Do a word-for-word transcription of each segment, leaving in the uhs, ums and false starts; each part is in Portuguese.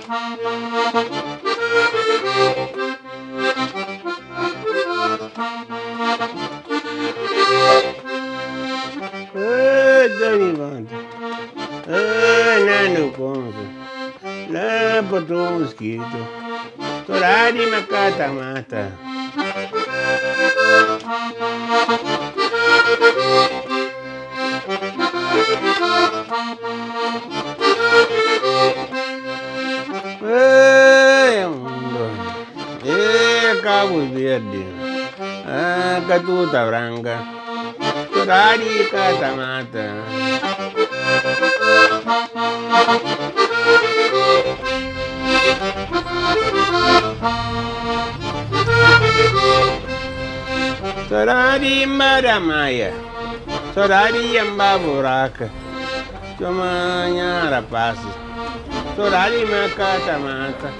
Nano conso, lá botou um mosquito, torari macata mata. Ei, mundo, ei, Cabo Verde, ah, Katuta Branca, torari macata mata. Sorari Damaia, sorari buraca, Damaia passa, sorari macata mata.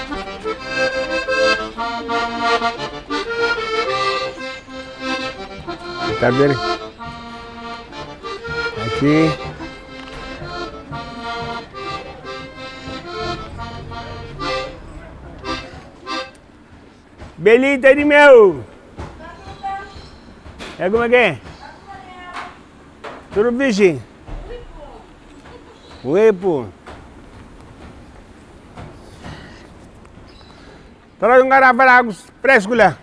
Tá vendo? Aqui. Belita de meu! É como é que é? Tudo bicho? Uepo. Traz um garrafa de água fresco lá.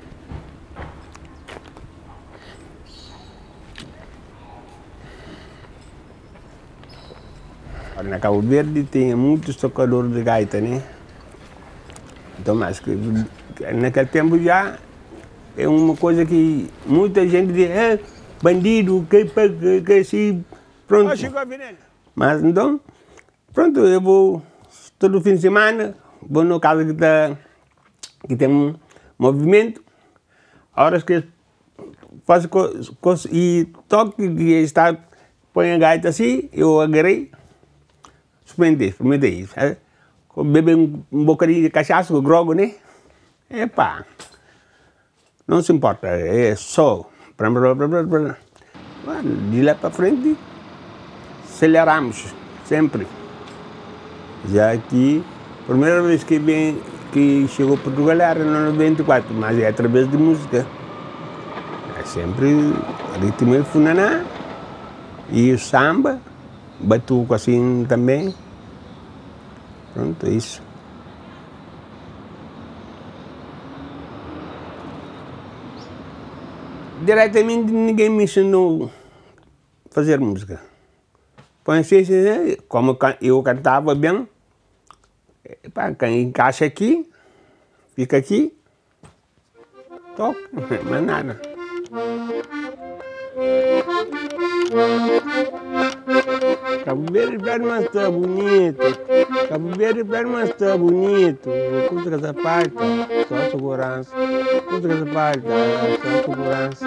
Na Cabo Verde tem muitos tocadores de gaita, né? Então, mas que naquele tempo já é uma coisa que muita gente diz, é bandido, que, que, que assim, pronto. Mas então, pronto, eu vou todo fim de semana, vou no casa que, tá, que tem um movimento, a horas que faço e toque que está, põe a gaita assim, eu agarrei, experimentei, experimentei isso. É? Beber um, um bocadinho de cachaça, o grogo, né? Epá, não se importa, é só. De lá para frente, aceleramos, sempre. Já aqui, a primeira vez que, vem, que chegou a Portugal era no noventa e quatro, mas é através de música. É sempre ritmo de Funaná e o samba, batuco assim também. Pronto, é isso. Diretamente ninguém me ensinou a fazer música. Como eu cantava bem, quem encaixa aqui, fica aqui, toca, mais nada. Cabo Verde para nós está bonito, Cabo Verde para nós está bonito, contra essa parte, só segurança, contra essa parte, só segurança.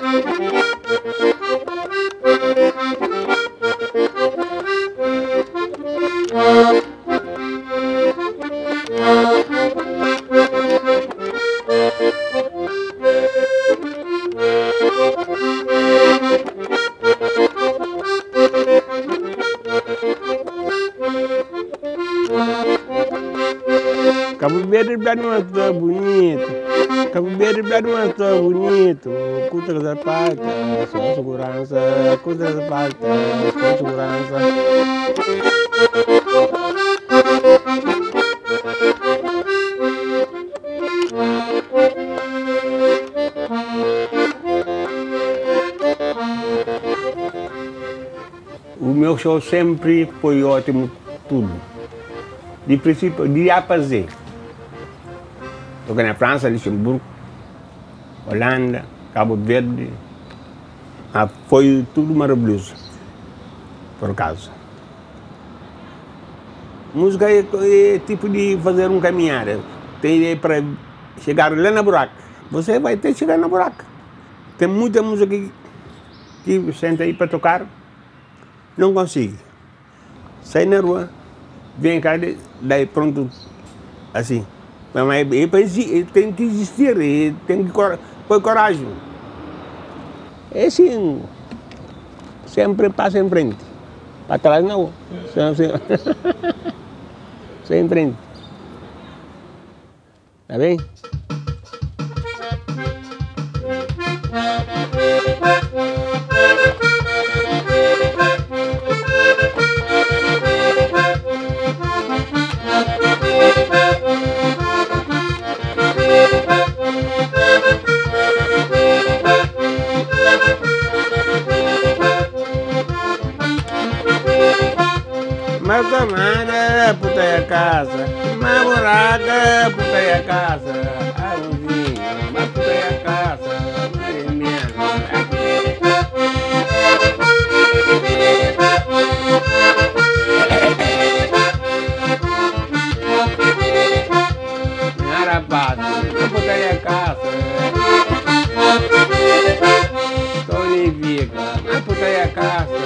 Cabo Verde para nós está bonito, Cabo Verde para nós está bonito, contra essa parte, só segurança, contra essa parte, só segurança. O meu show sempre foi ótimo, tudo. De princípio, de A para Z. Toquei na França, Luxemburgo, Holanda, Cabo Verde. Ah, foi tudo maravilhoso, por acaso. Música é, é tipo de fazer um caminhar. Tem para chegar lá na buraca. Você vai ter que chegar na buraca. Tem muita música que, que senta aí para tocar, não consigo. Sai na rua, vem cá, daí pronto, assim. Mas tem que existir, tem que pôr coragem. É assim, sempre passa em frente. Para trás não. Só em frente. Tá bem? Mais tomada, puta é a casa. Mais morada, puta é a casa. Álbunzinho, mais puta é a casa. É mesmo. Arapado, mais puta é a casa. Tony Viga, mais puta é a casa.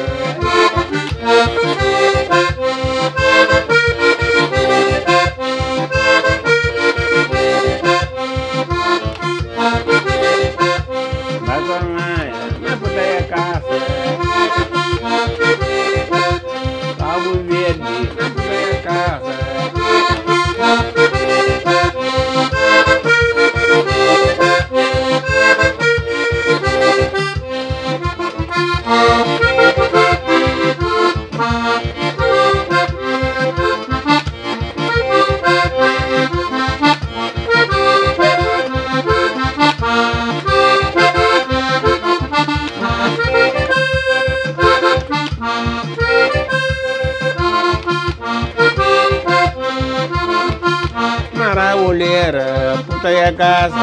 Cabo Verde, na casa. Mulher, puta é a casa.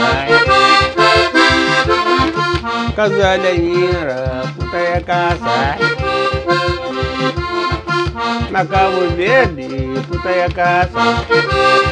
Casalheira, puta é a casa. Na Cabo Verde, puta é a casa.